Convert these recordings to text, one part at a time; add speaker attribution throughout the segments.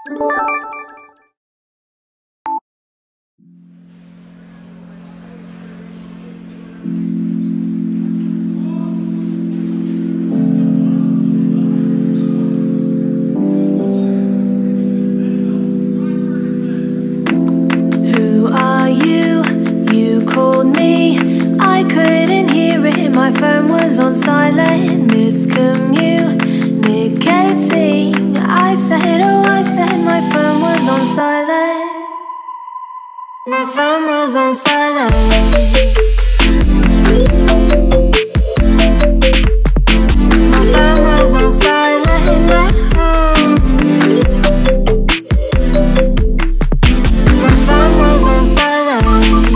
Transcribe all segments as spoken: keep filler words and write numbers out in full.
Speaker 1: My phone was on silent, miscommunicating. I said, oh, I said my phone was on silent. My phone was on silent. My phone was on silent. My phone was on silent.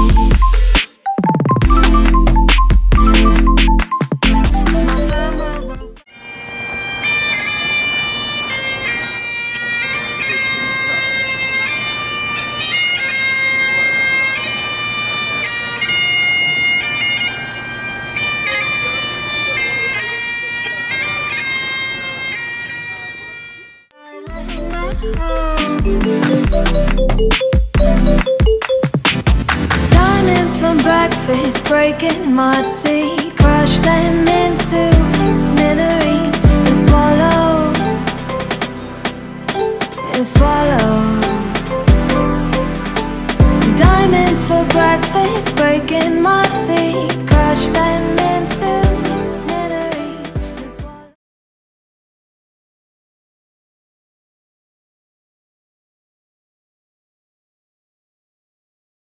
Speaker 1: Diamonds from breakfast, breaking my teeth, crush them into smithereens and swallow, and swallow. Diamonds for breakfast, breaking my